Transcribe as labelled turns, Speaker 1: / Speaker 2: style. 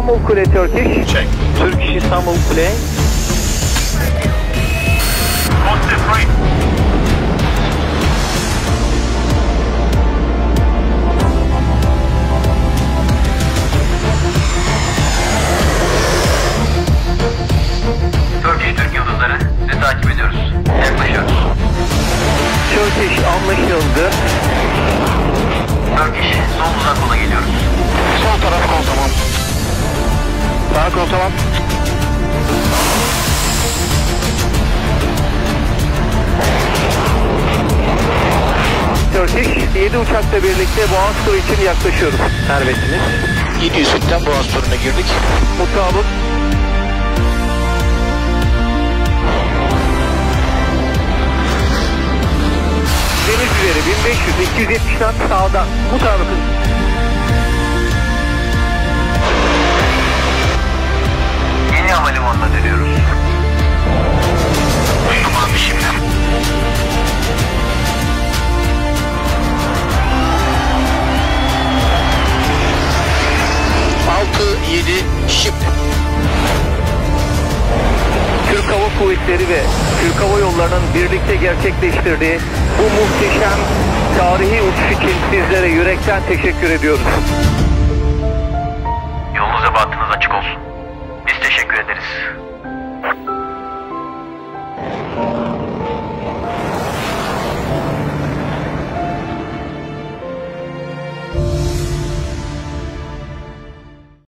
Speaker 1: İstanbul Kule Turkish.
Speaker 2: Check.
Speaker 1: Turkish İstanbul Kule.
Speaker 2: Positive right.
Speaker 3: Turkish Türk Yıldızları, sizi takip ediyoruz. Yaklaşıyoruz.
Speaker 1: Turkish anlaşıldı.
Speaker 3: Turkish, sol uzak yola geliyoruz.
Speaker 2: Sol taraf kol tamam. Sağ kol tamam.
Speaker 1: Turkish 7 uçakla birlikte Boğaz turu için yaklaşıyoruz. Servetiniz.
Speaker 2: 700 fitten Boğaz turuna girdik.
Speaker 1: Mutabık. Deniz üzeri 1500 270 knot sağdan. Mutabıkız.
Speaker 3: Yeni havalimanına dönüyoruz.
Speaker 2: Tamam şimdi. Altı, yedi, şimdi.
Speaker 1: Türk Hava Kuvvetleri ve Türk Hava Yolları'nın birlikte gerçekleştirdiği bu muhteşem tarihi uçuş için sizlere yürekten teşekkür ediyoruz.